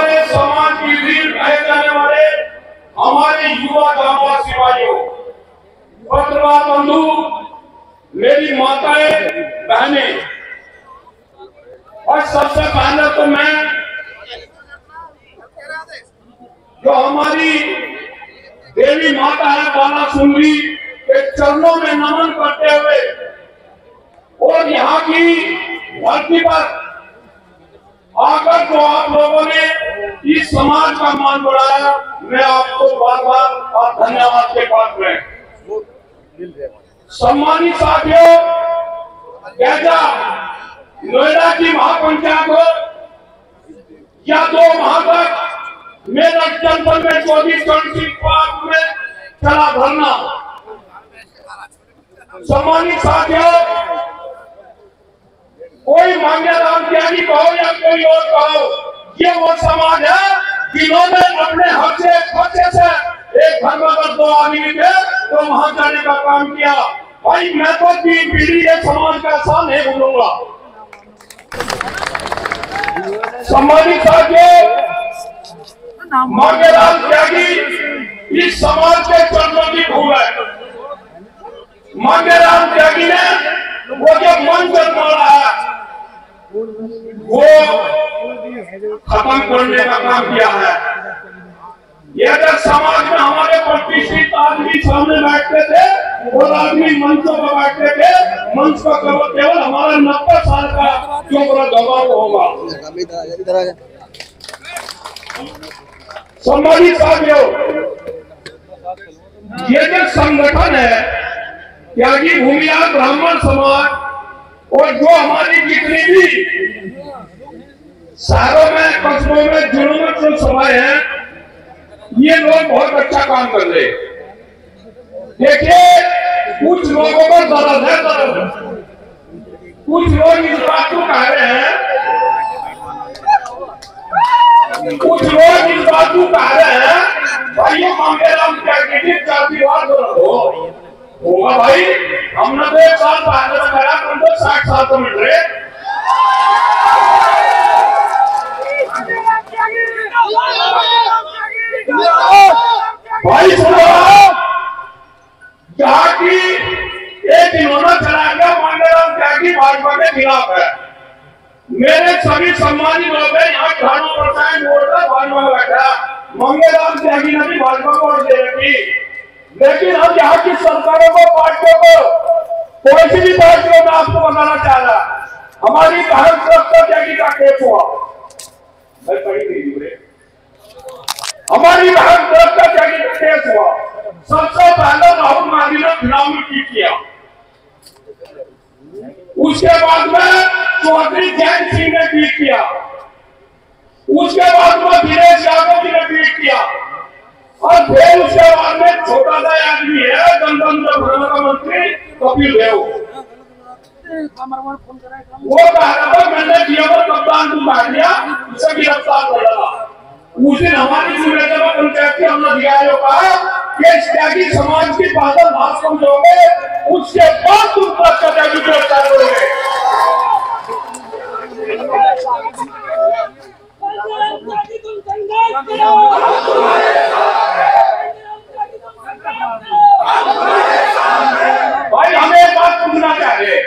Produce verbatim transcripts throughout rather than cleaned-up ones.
हमारे समाज की रीढ़ कहे जाने वाले हमारे युवा जांबाज सिपाहियों, पत्रकार बंधु, मेरी माताएं बहनें, और सबसे पहले तो मैं जो हमारी देवी माता है बाला सुंदरी के चरणों में नमन करते हुए और यहाँ की धरती पर आकर जो आप लोगों ने इस समाज का मान बढ़ाया, मैं आपको बार बार और धन्यवाद के पात्र में। सम्मानित साथियों, कैसा नोएडा की महापंचायत हो या दो माह तक मेरठ जनपद में चौबीस घंटे पार्क में चला धरना। सम्मानित साथियों, कोई मांगेदार त्यागी कहो या कोई और कहो, ये वो समाज है जिन्होंने अपने हक से खर्चे से एक घर में अगर दो आदमी थे तो वहां जाने का काम किया। भाई मैं तो तीन पीढ़ी के समाज का ऐसा नहीं भूलूंगा। सम्मानित साथियों, मांगेदार त्यागी इस समाज के चरणों की भूल है। मांगेराम त्यागी ने वो जो मंच तोड़ा है वो खत्म करने का काम किया है। ये अगर समाज में हमारे प्रतिष्ठित आदमी सामने बैठते थे और आदमी मंचों पर बैठते थे, मंच का केवल केवल हमारा नब्बे साल का जो बड़ा दबाव होगा। सम्मानित साथियों, ये जो संगठन है त्यागी भूमिया ब्राह्मण समाज और जो हमारी जितनी भी शहरों में, कस्बों में, जिलों में जो सभाएं हैं, ये लोग बहुत अच्छा काम कर रहे हैं। देखिए, कुछ लोगों को दर्द है, दर्द कुछ लोग इस बात को कह रहे हैं, कुछ लोग इस बात को कह रहे हैं भाई ये मांगेराम त्यागी की जाति वाद हो होगा। भाई हमने तो एक साल पहले बताया, तुम तो साठ साल तो मिल रहे। भाई सुनो, जहाँ की एक इन्होंने चला गया मांगेराम त्यागी भाजपा के खिलाफ है। मेरे सभी सम्मानित लोग हैं यहाँ अठानवे परसेंट वोट का भाजपा में बैठा। मांगेराम त्यागी ने भी भाजपा को वोट दे रखी, लेकिन हम यहाँ की सरकारों को, पार्टियों को, कोई सी भी पार्टियों में आपको बताना चाह रहा, हमारी भारत सुरक्षा त्यागी का केस हुआ, मैं कहीं नहीं जुड़े, हमारी भारत सुरक्षा त्यागी का केस हुआ। सबसे पहले राहुल गांधी ने चुनाव में ट्वीट किया, उसके बाद में चौधरी जैन सिंह ने ट्वीट किया, उसके बाद में दिनेश यादव जी ने ट्वीट किया, और फिर उसके बाद में छोटा सा आदमी है गणतंत्र भवन का मंत्री कपिल देव, वो कह रहा था मैंने दिया वो कप्तान को मार दिया, उसे गिरफ्तार कर डाला। उस दिन हमारी जिम्मेदारी पंचायत की हमने दिया जो कहा कि त्यागी समाज की बादल भाषण दोगे, उसके बाद तुम त्यागी गिरफ्तार करोगे। भाई हमें एक बात पूछना चाहिए,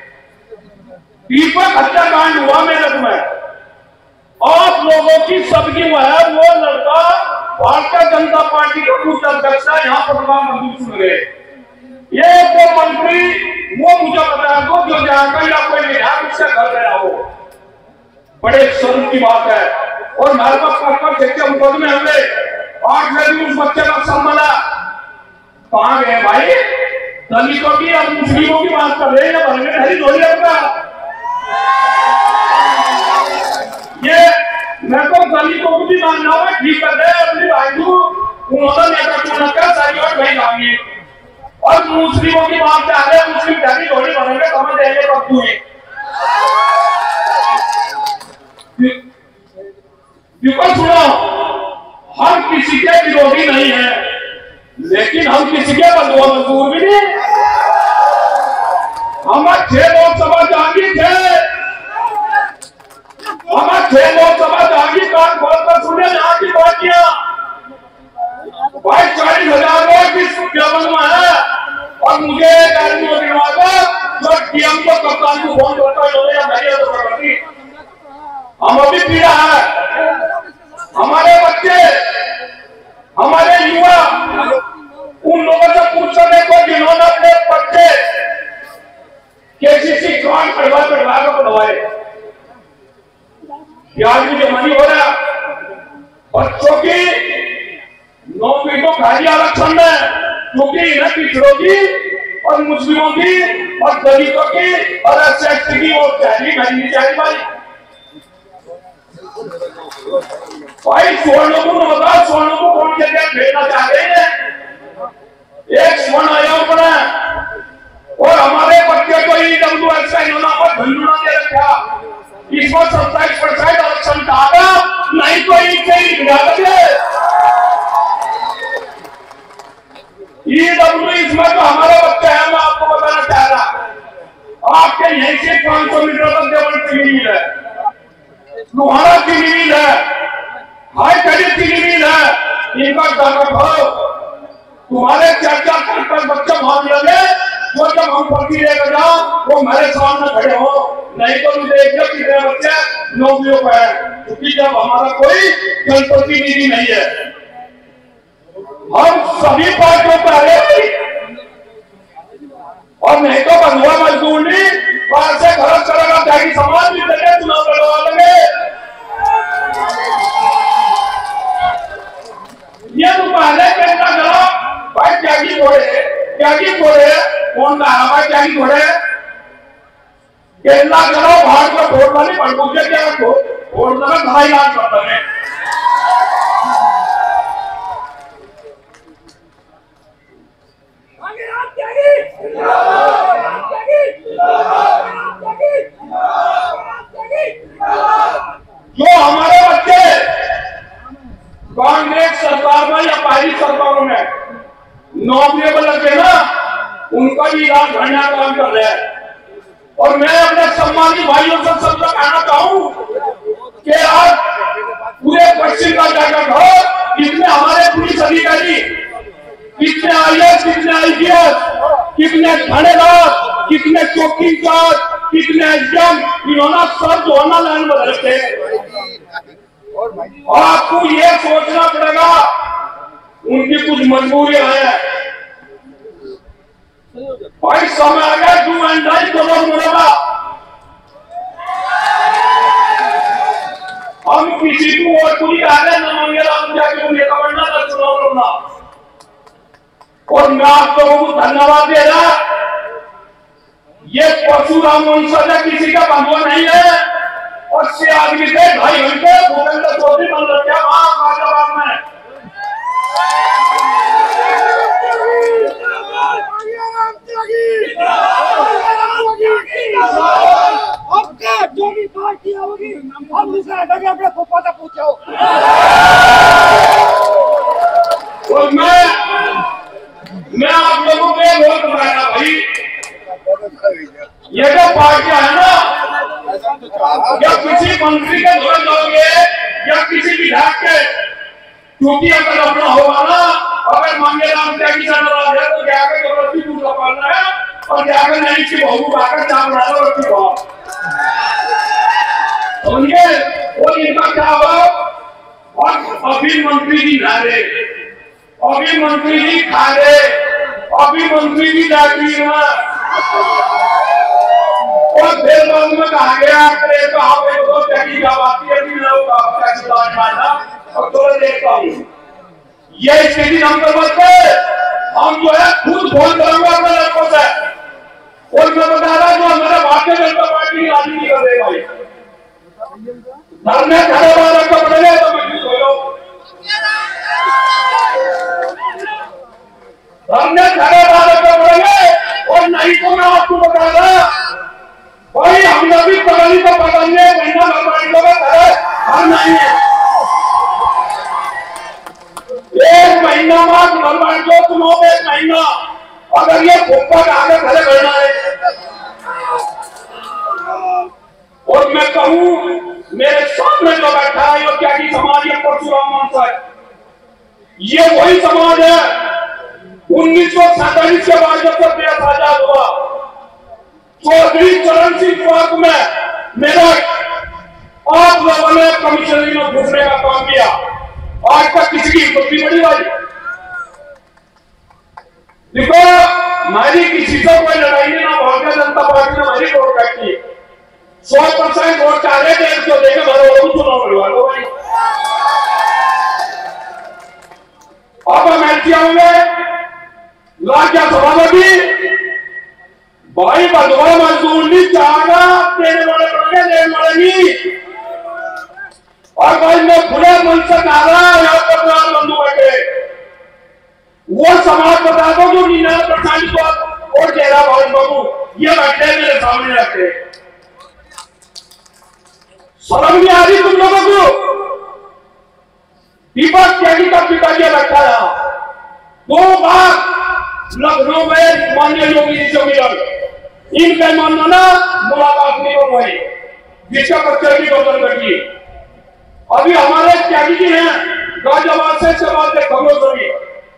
दीपक हत्याकांड हुआ मेरठ में, आप लोगों की सबकी वो है, वो लड़का भारतीय जनता पार्टी का बूथ अध्यक्ष है, यहाँ पर प्रधानमंत्री सुन रहे, ये वो मंत्री वो मुझे बताया दो जो जाकर या कोई विधायक उससे घर गया हो, बड़े शर्म की बात है। और मेरे पास कर देखते मुकदमे हुए, आठ में भी उस बच्चे का सम्माना कहाँ गए भाई? दलितों की और मुस्लिमों की बात कर रहे हैं, भरने हरी धोरी का ये मैं तो दलितों को भी मानना हुआ ठीक कर रहे अपनी भाई को उन्होंने नेता चुना कर सारी बात वही लाएंगे, और मुस्लिमों की बात कर रहे मुस्लिम हरी धोरी भरेंगे तो हमें देंगे कब हुए। बिल्कुल सुनो, हम किसी के विरोधी नहीं है, लेकिन हम किसी के बदुआ मजदूर भी नहीं। हम छह लोकसभा जागी थे, हम छह लोकसभा जागी बात बोल कर सुने पार्टियां भाई चालीस हजार का किस लेवल में है और मुझे एक आदमी को गिनवाता जो डीएम को कप्तान को फोन करता है या नहीं तो करती हम अभी पीड़ा है। हमारे बच्चे हमारे युवा उन लोगों से पूछ सकते को जिन्होंने अपने बच्चे केसीसी कांड करवा करवा कर बनवाए प्याज की जमानी हो रहा बच्चों की नौकरी तो खाली आरक्षण में क्योंकि इन्हें पिछड़ों की और मुस्लिमों की और दलितों की और एस टी की और पहली महंगी चाहिए भाई भाई स्वर्णों को बताओ स्वर्णों को कौन से क्या भेजना चाह रहे हैं एक स्वर्ण आयोग बना और हमारे बच्चे को ई डब्ल्यू एस का इन्होंने पर धंधुना दे रखा इसको सत्ताईस परसेंट आरक्षण कहा नहीं तो इनसे ही गिरा दे ई डब्ल्यू इसमें तो हमारे बच्चे हैं मैं आपको बताना चाह रहा आपके यहीं से पांच सौ मीटर तक देवल चीनी मिल है लोहारा चीनी मिल है हाई कैडी चीनी मिल है इनका दाना भाव तुम्हारे चार चार पांच पांच बच्चे भाग लगे वो जब हम पढ़ती लेकर जाओ वो मेरे सामने खड़े हो नहीं तो मुझे एक कितने बच्चे नौकरियों पर है क्योंकि जब हमारा कोई जनप्रतिनिधि नहीं है हम सभी पार्टियों पर आए और नहीं तो बंधुआ मजदूर नहीं बाहर से खर्च करेगा त्यागी समाज भी देंगे चुनाव लड़वा लेंगे ये तो पहले कहना करो भाई त्यागी घोड़े त्यागी घोड़े कौन कहा भाई त्यागी घोड़े कहना करो बाहर को वोट वाली पर मुझे क्या वोट देना ढाई लाख करता है जो हमारे बच्चे कांग्रेस सरकार में या पहली सरकारों में नौकरियों पर लगे ना उनका भी इलाज बढ़िया काम कर रहे हैं और मैं अपने सम्मानित भाइयों से सबसे कहना चाहूं कि आज पूरे पश्चिम का जाकर हो इसमें हमारे पुलिस अधिकारी कितने आई एस कितने आई पी एस कितने थानेदार कितने चौकीदार कितने एसडीएम इन्होंने सब दोनों लाइन में रखे और आपको ये सोचना पड़ेगा उनकी कुछ मजबूरियां हैं भाई समय आ गया टू एंड ढाई करोड़ मिलेगा हम किसी को वोट पूरी आगे न मांगे हम जाके नेता बनना था चुनाव लड़ना और मैं आप लोगों को धन्यवाद दे रहा ये परशुराम वंशज है किसी का बंधुआ नहीं है और से आदमी से ढाई घंटे भूपेंद्र चौधरी बन रखे वहां गाजियाबाद में अब क्या जो भी पार्टी होगी हम दूसरा हटाके अपने फूफा से पूछो और मैं मैं आप लोगों को ये बोल बताया भाई ये जो पार्टियां है ना या किसी मंत्री के घर जाओगे या किसी विधायक के क्योंकि अगर अपना होगा ना अगर मांगे राम त्यागी से नाराज है तो जाकर जबरदस्ती दूसरा पालना है और जाकर नहीं की बहू खाकर चाप बना लो रखी हो समझे और इनका क्या हुआ और अभी मंत्री जी नारे अभी मंत्री जी खा रहे अभी मंत्री जी जाती है और फिर बाद में कहा गया कि तो आप एक दो त्यागी का बात है कि लोग आपका सिद्धांत मानना और तो देखता हूँ ये स्थिति हम कर सकते हम जो है खुद फोन करूंगा अपने लड़कों से और मैं बता रहा जो हमारे भारतीय जनता पार्टी राजी नहीं कर रहे भाई धरने खड़े वाले को पड़ेगा तो मैं खुश हो जाऊं धरने खड़े वाले को पड़ेंगे और नहीं तो मैं आपको बता रहा भाई हमने भी पगड़ी को पकड़ने महीना भर करे हम नहीं है एक महीना बाद भगवान को चुनाव एक महीना अगर ये फुटपाथ आगे खड़े करना है और मैं कहूं मेरे सामने जो बैठा है यो त्यागी समाज या परशुराम पांसठ। ये वही समाज है उन्नीस सौ सैतालीस के बाद जब तक देश आजाद हुआ, चौधरी चरण सिंह पार्क में मेरा आप लोगों ने कमिश्नरी में घुसने का काम किया। आज तक किसी की हिम्मत बड़ी भाई। देखो हमारी किसी से कोई लड़ाई नहीं, ना भारतीय जनता पार्टी ने हमारी वोट काटी। सौ परसेंट वोट चाहे डेढ़ सौ देकर भरो चुनाव करवा लो भाई। अब हम एमपी होंगे राज्य सभापति भाई बदवा मजदूर नहीं चाहना देने वाले पड़ेंगे, देने वाले नहीं। और भाई मैं खुले मन से कह रहा हूं यहाँ पर बंधु बैठे वो समाज बता दो जो निन्यानवे परसेंट को और कह रहा भाई बाबू ये बैठे मेरे सामने रखे। शर्म नहीं आ रही तुम लोगों को? दीपक त्यागी का पिताजी बैठा है, दो बार लखनऊ में माननीय योगी जी से मिला, इनका मानना ना मुलाकात नहीं हो पाई, जिसका बच्चे की गौतम घटी। अभी हमारे त्यागी जी हैं गाजियाबाद से सवाल के खबरों से,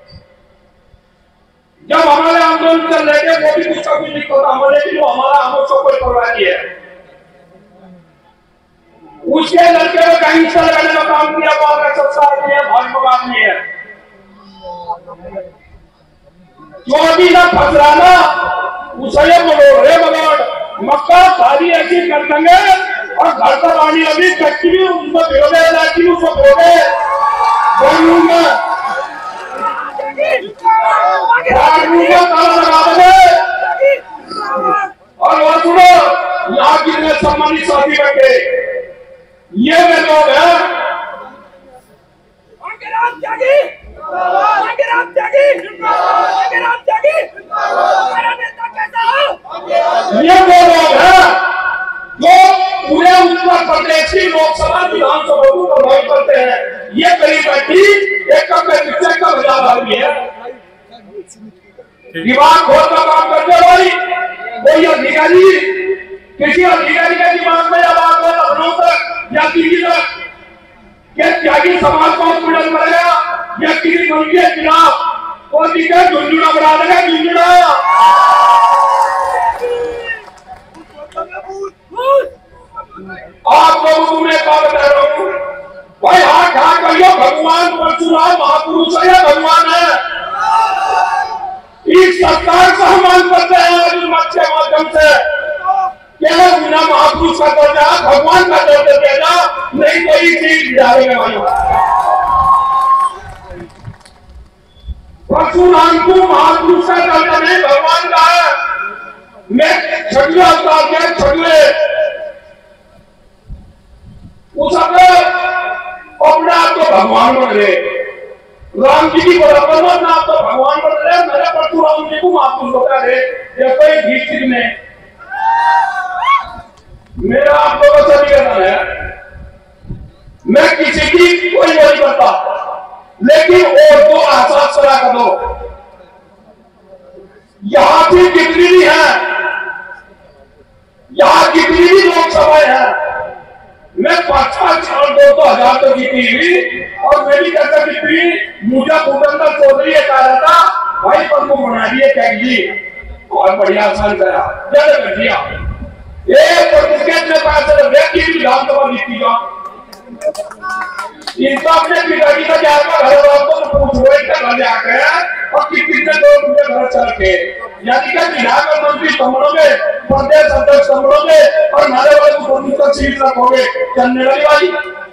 जब हमारे आंदोलन चल रहे थे वो भी कुछ का कुछ नहीं होता हमारे, लेकिन वो हमारा हमको कोई परवाह नहीं है। उसके लड़के में कहीं से लगाने का काम किया, वहां सबसे आदमी है, भाजपा आदमी है। जो अभी ना फसराना उसे बोलो रे बगड़ मक्का सारी ऐसी कर देंगे और घर का पानी अभी कच्ची भी उसमें भिगोगे, इलायची भी उसमें भिगोगे, बोलूंगा ताला लगा देंगे। और वो सुनो यहाँ कितने सम्मानित साथी बैठे, ये वे लोग हैं ये वो लोग हैं जो पूरे उत्तर प्रदेश की लोकसभा विधानसभा को प्रभावित करते हैं। ये करीब बैठी एक कप में पिक्चर का बजा रही है, दिमाग खोल का काम करते भाई। कोई अधिकारी किसी अधिकारी के दिमाग में या बात हो लखनऊ तक या दिल्ली तक क्या त्यागी समाज को पीड़न करेगा या किसी मंत्री के खिलाफ तो दिखे झुंझुना बना देगा, झुंझुना। आप लोगों को मैं क्या बता रहा हूँ भाई, हाथ हाथ करियो भगवान परशुराम महापुरुष है या भगवान है? इस सरकार का सम्मान करते हैं आज मत के माध्यम से, केवल बिना महापुरुष का दर्जा भगवान का दर्जा देना नहीं, कोई चीज जाएगा भाई। परशुराम को महापुरुष का दर्जा नहीं भगवान का है। मैं छठवे अवतार के छठवे उस अपने आप को भगवान बन रहे, राम जी की बराबर ना आप तो भगवान बन रहे, मेरे परशुराम जी को महापुरुष बता रहे। ये कोई दीक्षित में मेरा आप लोगों से निवेदन है, मैं किसी की कोई नहीं करता, लेकिन और दो एहसास करा कर दो। यहां की जितनी भी है, यहां जितनी भी लोकसभाएं हैं, मैं पांच पांच साल दो दो हजार तो जीती हुई और मेरी चर्चा जीती, मुझे भूपेंद्र चौधरी ये कह रहा था भाई प्रमुख बना दिए टैग जी, और बढ़िया आसान करा ज्यादा कर दिया। एक में पैसे व्यक्ति की विधानसभा जीती जा, इनका अपने पिताजी का जाकर घर वालों को पूछो इनका घर जाकर और कितने लोग उनके घर चल के, यानी कि विधायक और मंत्री संभलोगे, प्रदेश अध्यक्ष संभलोगे और हमारे वाले को प्रोड्यूसर सीट रखोगे, चलने वाली बाई।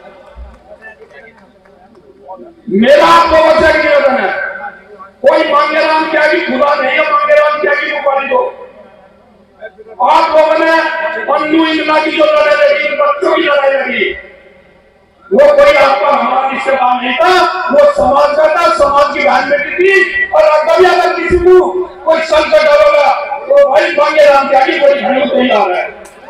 मेरा आप लोगों से निवेदन है, कोई मांगेराम त्यागी खुदा नहीं है, मांगेराम त्यागी को पाली दो। आप लोगों ने अन्नू इंदिरा की जो लड़ाई लड़ी, बच्चों की लड़ाई लड़ी, वो कोई आपका हमारा रिश्तेदार नहीं था, वो समाज का था, समाज की बहन बेटी थी। और कभी अगर किसी को कोई संकट होगा तो भाई मांगेराम त्यागी कोई घड़ी तैयार है।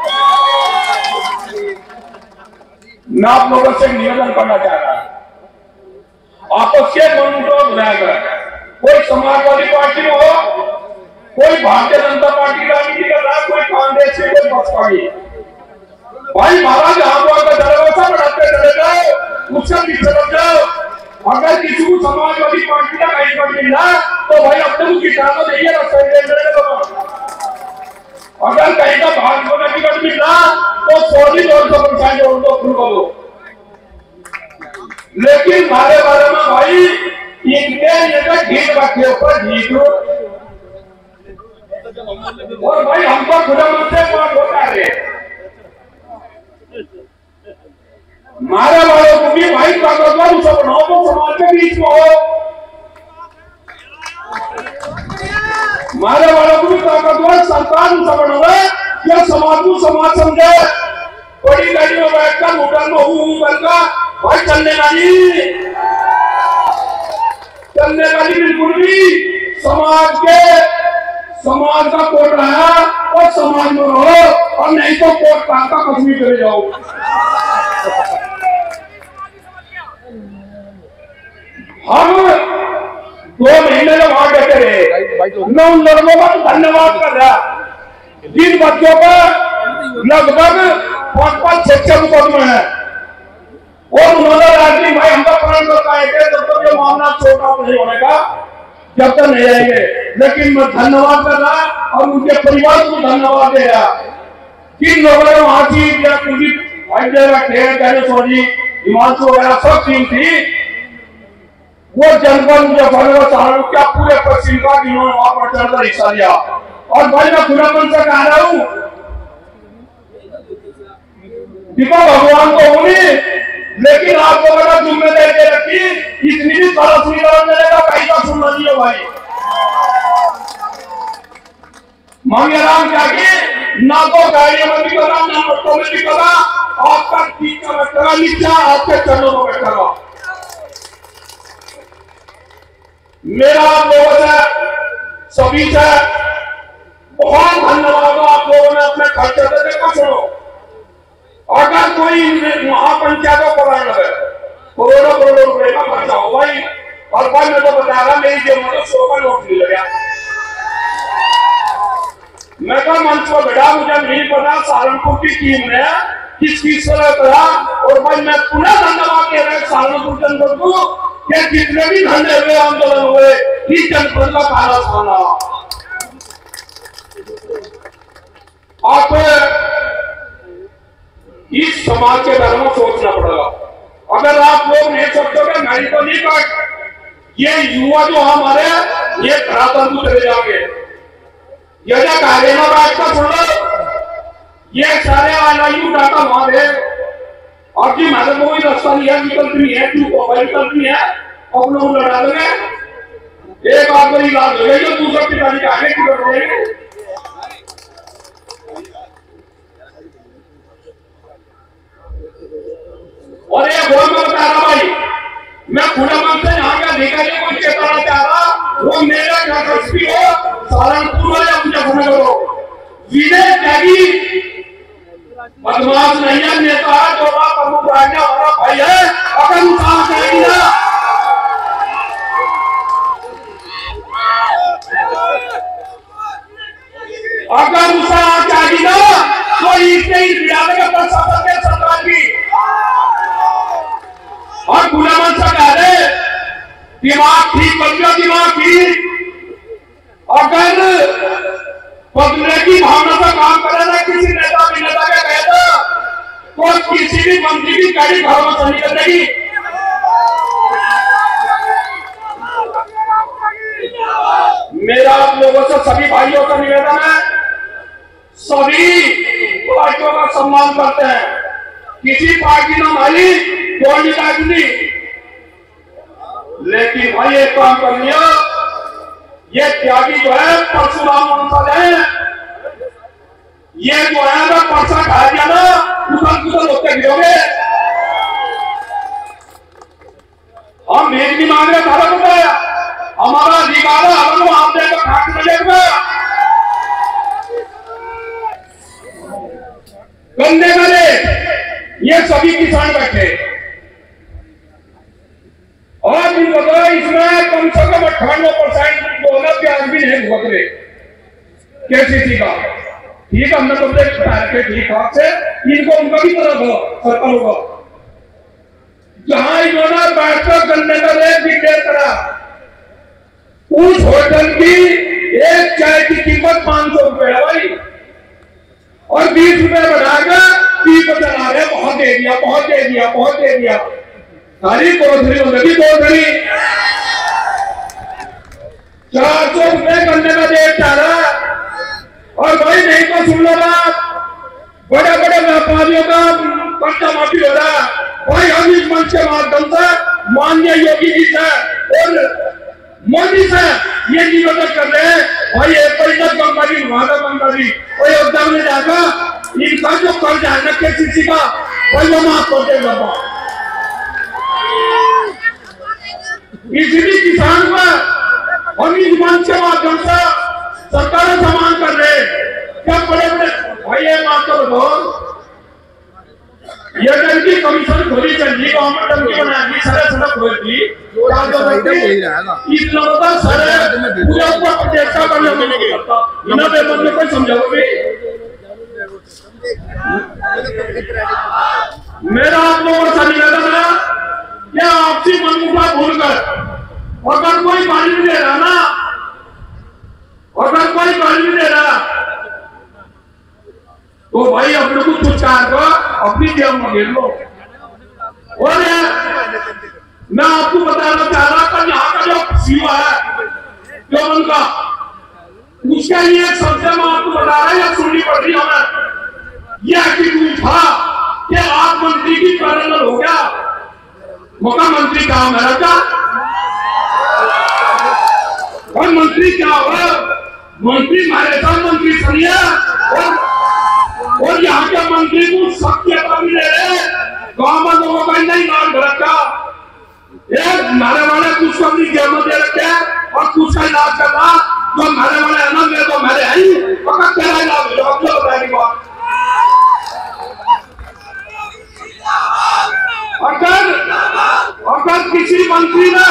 मैं आप लोगों से निवेदन करना चाह रहा हूं, आपस के मनोभाव बनाकर कोई समाजवादी पार्टी में हो, कोई भारतीय जनता पार्टी राजनीति कर रहा है, कोई कांग्रेस से, कोई बसपा की, भाई महाराज हम का दरवाजा बढ़ाते चले जाओ, उसका पीछे लग जाओ। अगर किसी को समाजवादी पार्टी का कहीं पर मिल रहा तो भाई अपने को किसानों देंगे अगर कहीं का भाजपा का टिकट मिल रहा तो सॉलिड और सौ परसेंट उनको अप्रूव करो। लेकिन हमारे बारे में भाई इनके ये ठीक रखे ऊपर ठीक लो और भाई हमको खुदा मन से बात होता है हमारे वालों को भी भाई ताकतवर सपनों को समाज के बीच में हो हमारे वालों को भी ताकतवर सरकार सपनों में क्या समाज को समाज समझे बड़ी गाड़ी में बैठकर होटल में हूँ बनका भाई चलने वाली चलने वाली बिल्कुल भी समाज के समाज का कोट रहा और समाज में रहो और नहीं तो कोट काका कश्मीर चले जाओ। हम दो महीने में वहां बैठे रहे मैं उन लड़कों का धन्यवाद कर रहा जिन बच्चों का लगभग पांच पांच छह छह मुकदमे है और उन्होंने राजनीति भाई हमका प्रण करता है कि जब तक ये मामला छोटा नहीं होने का जब तक नहीं आएंगे। लेकिन मैं धन्यवाद कर रहा और उनके परिवार को धन्यवाद दे रहा किन लोगों ने वहां की कुलदीप भाई सोनी हिमांशु वगैरह सब टीम थी वो जनपद मुजफ्फरनगर सहारनपुर क्या पूरे पश्चिम का जिन्होंने वहां पर चढ़कर हिस्सा लिया और भाई मैं खुला मन से कह रहा हूँ दीपा भगवान को होनी लेकिन आपको बड़ा जिम्मेदारी दे रखी इतनी भी सारा सुविधा मिलेगा कहीं का सुनना नहीं है भाई मंगेराम क्या कि ना तो गाड़ियों में भी करा ना ऑटो में भी करा आपका ठीक का बैठा नीचे आपके चरणों में बैठा मेरा आप लोगों से सभी से बहुत धन्यवाद आप लोगों ने अपने खर्चे से देखा छोड़ो अगर कोई महापंचायतों को कराने लगे करोड़ों करोड़ों रुपए का खर्चा हो भाई और भाई मैं तो बता रहा मेरी जेब में तो सौ का नोट नहीं लगा मैं तो मंच पर बैठा मुझे नहीं पता सहारनपुर की टीम ने किस किस तरह करा और भाई मैं पुनः धन्यवाद कह रहा सहारनपुर जनपद को कि जितने भी धंधे हुए आंदोलन हुए इस जनपद का काला खाना आप इस समाज के बारे में सोचना पड़ेगा। अगर आप लोग नहीं सोचोगे नहीं तो नहीं कर ये युवा जो हमारे ये धरातल को चले जाएंगे यदि कार्य में बैठकर सुन लो ये सारे आईआईयू डाटा वहां है और जी मैंने कोई रास्ता लिया विकल्प नहीं है क्यों विकल्प नहीं है और लोग लड़ा देंगे एक आदमी इलाज हो गया दूसरा पिताजी के आगे की कर रहे और ये बोल मैं बता रहा भाई मैं खुला मन से यहाँ का अधिकारी को चेताना चाह रहा वो मेरा दिलचस्पी हो सहारनपुर वाले अपने घूमे करो विनय त्यागी बदमाश नहीं है नेता जो प्रमुख राज्य हमारा भाई है अगर उत्साह जाएगी ना अगर उत्साह जाएगी ना तो इसके इस बिहार के प्रशासन के सरकार की और गुलामन से कह रहे दिमाग ठीक बन गया दिमाग ठीक अगर बदलने की भावना से काम करे ना किसी नेता विनेता के कहता तो किसी भी मंत्री की गाड़ी घर में से निकल जाएगी मेरा आप लोगों से सभी भाइयों का निवेदन है सभी पार्टियों का सम्मान करते हैं किसी पार्टी ने हमारी कोई राजनीति लेकिन भाई एक काम कर लिया ये त्यागी जो है परशुराम वंशज है ये जो है ना परसा खा दिया ना कुशल कुशल होते गिरोगे हम भेज भी मांग रहे भारत में हमारा अधिकार है हम आप देकर खाट मिलेगा गन्ने का रेट ये सभी किसान बैठे और इन बताओ इसमें कम से कम अट्ठानवे परसेंट बोला प्याज भी नहीं भुगत रहे केसीसी का ठीक है हमने तो के ठीक ठाक से इनको उनका भी तरफ हो सरकार होगा जहां इन्होंने बैठकर गन्ने का रेट डिक्लेयर करा। उस होटल की एक चाय की कीमत पांच सौ रुपए है भाई, और बीस रुपए बढ़ाकर तीस पर चला रहे। बहुत दे दिया, बहुत दे दिया, बहुत दे दिया। सारी कोठरी होगी, कोठरी चार सौ रुपए गन्ने का रेट चाह रहा है। और भाई नहीं तो सुन लो बात, बड़े बड़े व्यापारियों का कर्जा माफी हो रहा है भाई। हम इस मंच के माध्यम से माननीय योगी जी से और मोदी से ये निवेदन कर रहे हैं भाई, एक परिषद कंपनी वादा कंपनी और योगदान में जाएगा, इनका जो कर्ज है ना केसीसी का भाई वो माफ कर देगा। इसलिए किसान को हम इस मंच के माध्यम से सरकार से मांग कर रहे हैं। क्या बड़े बड़े भाई ये माफ कर दो, ये टंकी कमीशन खोली चली, गवर्नमेंट टंकी बनाएगी, सारे सड़क खोलती, इस लोगों का सारे पूरा ऊपर प्रतिष्ठा करने में नहीं करता। इन्हें पेपर में कोई समझाओ भी। मेरा आप लोगों से निवेदन है कि आपसी मनमुटा भूलकर अगर कोई गाली नहीं दे रहा ना, अगर कोई गाली नहीं दे रहा तो भाई अपने को कुछ को अपनी जेब में घेर लो। और मैं आपको बताना चाह रहा था, यहाँ का जो सीमा है जो उनका, उसका ये सबसे मैं आपको बता रहा है, सुननी पड़ रही हमें। यह एटीट्यूड था कि आप मंत्री की पैनल हो गया, मुख्यमंत्री क्या मेरा क्या और मंत्री क्या हुआ, मंत्री हमारे साथ मंत्री सरिया और और यहाँ के मंत्री को सत्यता भी दे रहे, गांव में लोगों का नहीं नाम रखा, एक मारे वाले कुछ को अपनी जेब में दे रखे और कुछ का इलाज करना, जो मारे वाले है ना, मेरे तो मेरे आई पक्का तेरा इलाज हो जाओ, क्यों बताएगी बात। अगर अगर किसी मंत्री ने,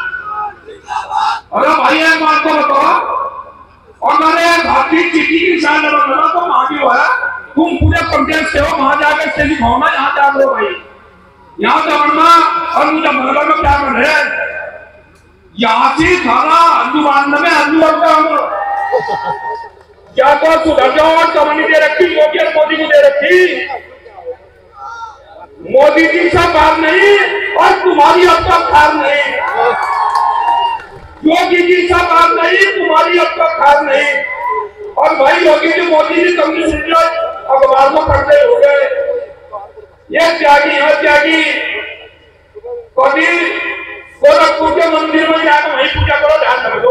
अरे भाई एक बात को बताओ, अगर एक हाथी चीटी की निशान लगाना तो वहां भी है, तुम पूरे कंप्लेंट से हो, वहां जाकर से लिखो ना, यहाँ जा लो भाई, यहाँ दौड़ना और मुझे मतलब में क्या कर रहे हैं, यहाँ से खाना आलू बांधने में आलू बनता हम क्या तो सुधर जाओ। और कमानी दे रखी योगी और मोदी को दे रखी, मोदी जी से बात नहीं और तुम्हारी अब तक खार नहीं, योगी जी से बात नहीं, तुम्हारी अब तक खार नहीं। और भाई योगी जी मोदी जी कम्युनिस्ट अखबार में पढ़ते हो गए, ये त्यागी है त्यागी, कभी गोरखपुर के मंदिर में जाकर वहीं पूजा करो, ध्यान रखो,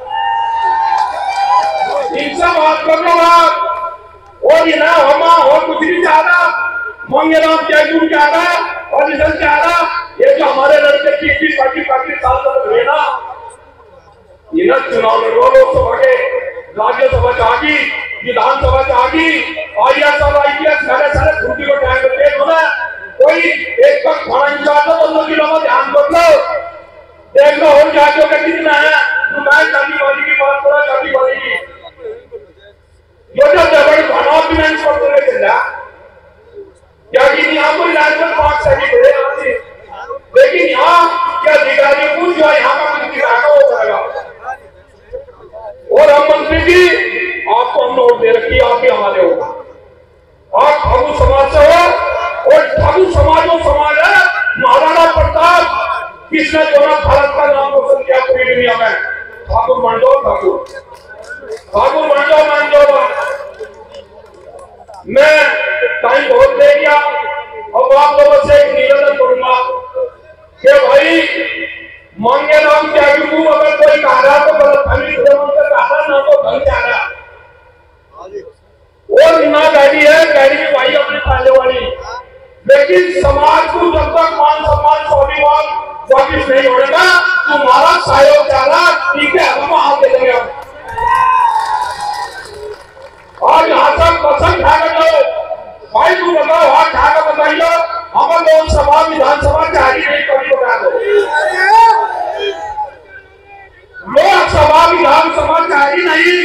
इनसे बात कर लो बात। और ये ना हमा और कुछ नहीं चाह रहा, मंगेराम त्यागी चाह रहा और इधर चाह रहा, ये जो हमारे लड़के की बीस पच्चीस पच्चीस साल तक रहे ना, ये चुनाव लड़ो, लोकसभा के, राज्यसभा चाहगी, विधानसभा चाहगी, आई एस और आई पी एस सारे सारे छुट्टी को टाइम करके कोई एक का खाना निकाल लो, दोनों किलो में ध्यान कर लो, देख लो और जातियों का कितना है, तुम्हारी जाति वाली की बात करो, जाति वाली की जो जो जबड़ खाना ऑर्डिनेंस करते हुए चल रहा क्या कि यहाँ पर लाइसेंस पांच सही बड़े, लेकिन यहाँ क्या अधिकारी को जो यहाँ का मंत्री रखा हो जाएगा। और हम मंत्री जी आपको हम नोट दे रखी, आप भी हमारे हो, आप ठाकुर समाज से हो और ठाकुर समाज जो समाज है, महाराणा प्रताप किसने जो ना भारत का नाम रोशन किया पूरी दुनिया में, ठाकुर मान लो, ठाकुर ठाकुर मान लो, मान लो। मैं टाइम बहुत दे दिया, अब आप लोगों से एक निवेदन करूंगा कि भाई मांगे नाम त्यागी को अगर कोई कह रहा तो गलत फहमी कहा ना तो घर जा रहा, और ना गाड़ी है, गाड़ी भी भाई अपने पहले वाली, लेकिन समाज को जब तक मान सम्मान स्वाभिमान वापिस नहीं होगा, तुम्हारा सहयोग जा रहा, ठीक है, हम हाथ दे देंगे। और यहाँ तक पसंद खा कर लो भाई, तू बताओ हाथ खा कर बताइए, हम लोकसभा विधानसभा जारी नहीं कभी बता दो, लोकसभा विधानसभा जारी नहीं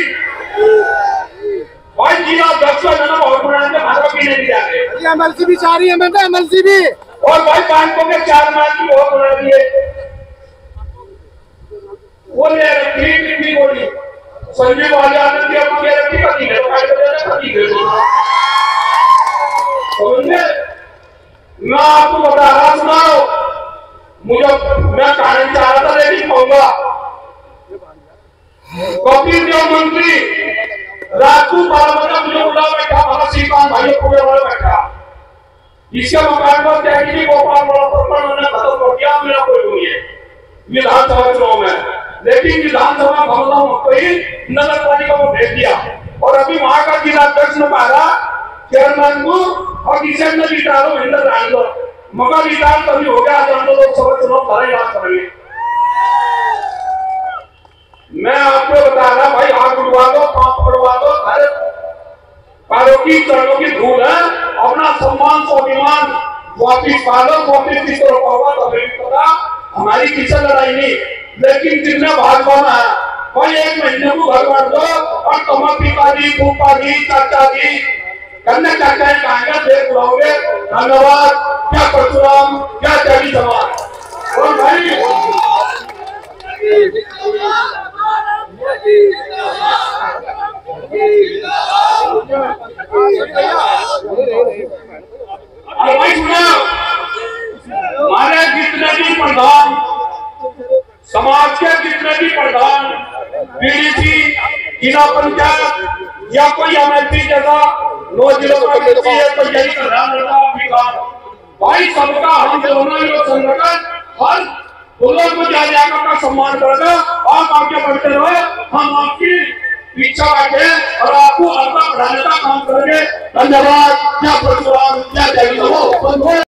भाई, जिला अध्यक्ष बहुत बनाने भाजपा पीने नहीं जा रहे, एमएलसी भी चाह रही है, मैं एमएलसी भी, और भाई बैंकों के चार मान की बहुत बना दिए, बोले रखी कितनी बोली संजीव आजाद ने अपनी रखी कभी नहीं खाई तो कभी नहीं समझे। मैं आपको बता रहा सुनाओ मुझे मैं कारण चाह रहा था लेकिन कहूंगा कपिल देव मंत्री राजू बारह मुझे उड़ा बैठा भगत सिंह का भाई पूरे वाला बैठा इसके मकान पर त्यागी गोपाल वाला प्रकरण मैंने खत्म कर दिया मेरा कोई नहीं है विधानसभा चुनाव में। लेकिन विधानसभा भवन को ही नगर पालिका को भेज दिया और अभी वहां का जिला अध्यक्ष ने कहा चेयरमैन को और किसे न जितारो हिंदर रान दो मगर विधान कभी हो गया तो लोकसभा चुनाव भरे याद करेंगे। मैं आपको बता रहा भाई हाथ उठवा दो पांव पकड़वा दो हर कारों की चरणों की धूल है अपना सम्मान स्वाभिमान वापिस पालो वापिस किस तरह पाओगा तो हमें पता हमारी किसी लड़ाई नहीं। लेकिन जितने भाजपा में है भाई एक महीने को घर बांट दो और तुम्हारे पिताजी फूफा जी चाचा जी कन्या चाचा कहेंगे देख बुलाओगे धन्यवाद क्या परशुराम क्या त्यागी समाज और भाई भाई सुना हमारे जितने भी प्रधान समाज के जितने भी प्रधान पीडीसी जिला पंचायत या कोई अमेठी जैसा नौ जिलों का व्यक्ति है तो यही कर रहा है भाई सबका हम दोनों जो संगठन हर दोनों को जा जाकर अपना सम्मान करेगा आप आगे बढ़ते रहो हम आपकी इच्छा बैठे और आपको आगे बढ़ाने का काम करेंगे। धन्यवाद क्या परशुराम क्या जय हो।